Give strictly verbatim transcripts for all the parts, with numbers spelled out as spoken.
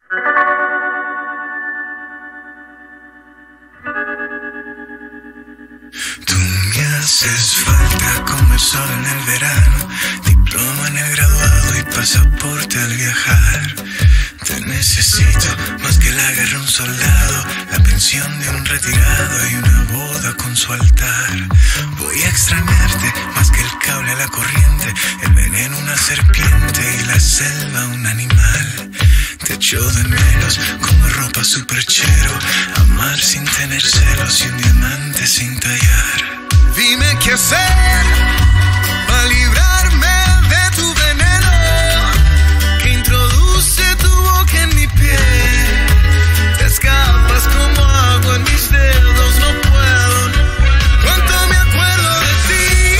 Tú me haces falta como el sol en el verano, diploma en el graduado y pasaporte al viajar. Te necesito más que la guerra un soldado, la pensión de un retirado y una boda con su altar. Voy a extrañarte más que el cable a la corriente, el veneno una serpiente y la selva un animal. Te echo de menos como ropa superchero, amar sin tener celos y un diamante sin tallar. Dime qué hacer para librarme de tu veneno que introduce tu boca en mi piel. Te escapas como agua en mis dedos, no puedo. Cuánto me acuerdo de ti.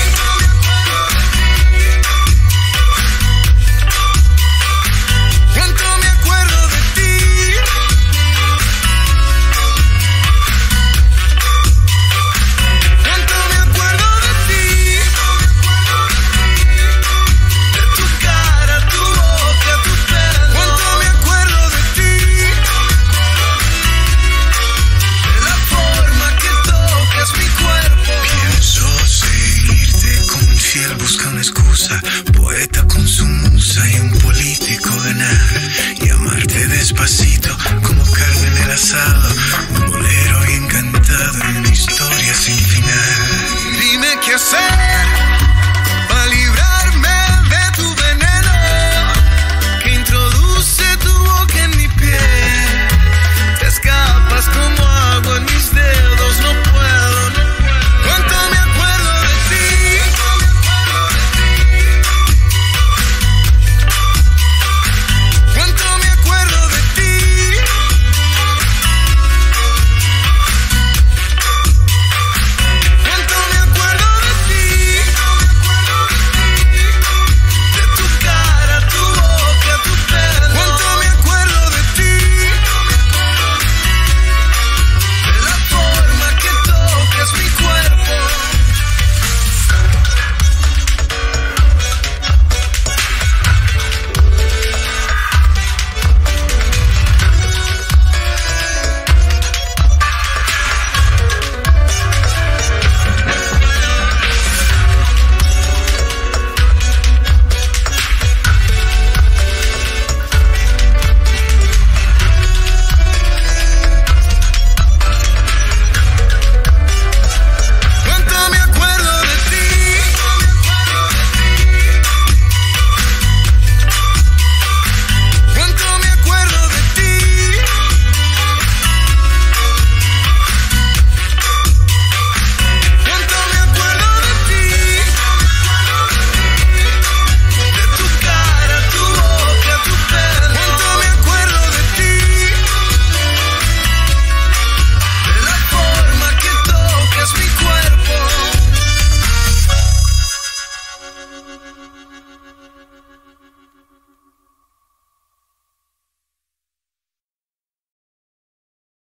Cuánto me acuerdo de ti. Cuánto me acuerdo de ti. De tu cara, tu boca, tu pelo. Cuánto me acuerdo de ti. De la forma que tocas mi cuerpo. Pienso seguirte como infiel, busca una excusa, poeta con su musa y un político ganar. Y amarte despacito como carne en el asado, un bolero bien cantado y una historia sin final. Dime qué hacer